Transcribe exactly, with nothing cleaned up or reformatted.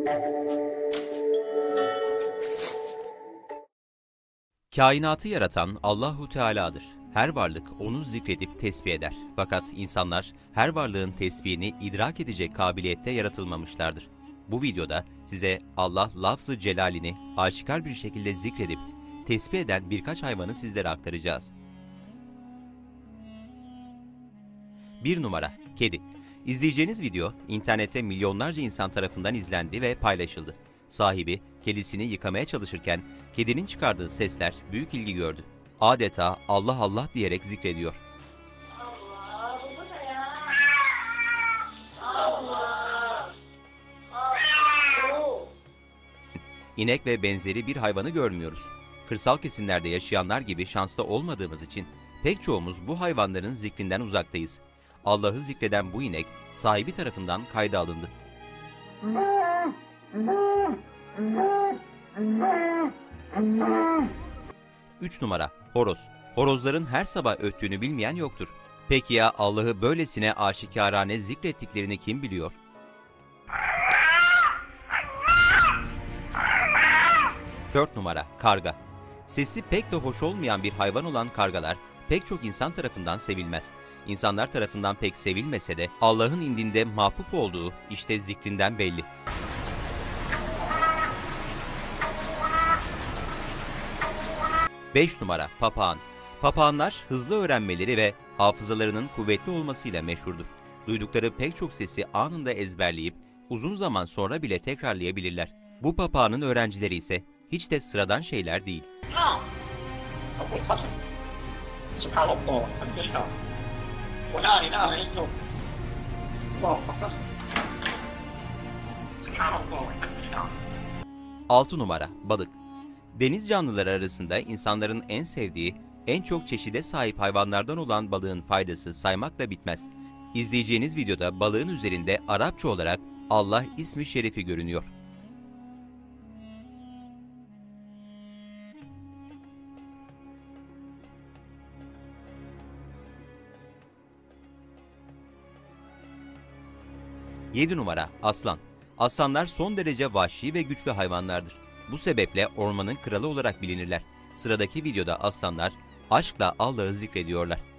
Kainatı yaratan Allahu Teala'dır. Her varlık onu zikredip tesbih eder. Fakat insanlar her varlığın tesbihini idrak edecek kabiliyette yaratılmamışlardır. Bu videoda size Allah lafz-ı celalini aşikar bir şekilde zikredip tesbih eden birkaç hayvanı sizlere aktaracağız. bir numara. Kedi. İzleyeceğiniz video internette milyonlarca insan tarafından izlendi ve paylaşıldı. Sahibi kedisini yıkamaya çalışırken kedinin çıkardığı sesler büyük ilgi gördü. Adeta Allah Allah diyerek zikrediyor. Allah, bu ne ya? Allah, Allah. İnek ve benzeri bir hayvanı görmüyoruz. Kırsal kesimlerde yaşayanlar gibi şanslı olmadığımız için pek çoğumuz bu hayvanların zikrinden uzaktayız. Allah'ı zikreden bu inek sahibi tarafından kayda alındı. üç numara. Horoz. Horozların her sabah öttüğünü bilmeyen yoktur. Peki ya Allah'ı böylesine aşikarane zikrettiklerini kim biliyor? dört numara. Karga. Sesi pek de hoş olmayan bir hayvan olan kargalar pek çok insan tarafından sevilmez. İnsanlar tarafından pek sevilmese de Allah'ın indinde mahpup olduğu işte zikrinden belli. beş numara. Papağan. Papağanlar hızlı öğrenmeleri ve hafızalarının kuvvetli olmasıyla meşhurdur. Duydukları pek çok sesi anında ezberleyip uzun zaman sonra bile tekrarlayabilirler. Bu papağanın öğrencileri ise hiç de sıradan şeyler değil. altı numara. Balık. Deniz canlıları arasında insanların en sevdiği, en çok çeşide sahip hayvanlardan olan balığın faydası saymakla bitmez. İzleyeceğiniz videoda balığın üzerinde Arapça olarak Allah ismi şerifi görünüyor. yedi numara. Aslan. Aslanlar son derece vahşi ve güçlü hayvanlardır. Bu sebeple ormanın kralı olarak bilinirler. Sıradaki videoda aslanlar aşkla Allah'ı zikrediyorlar.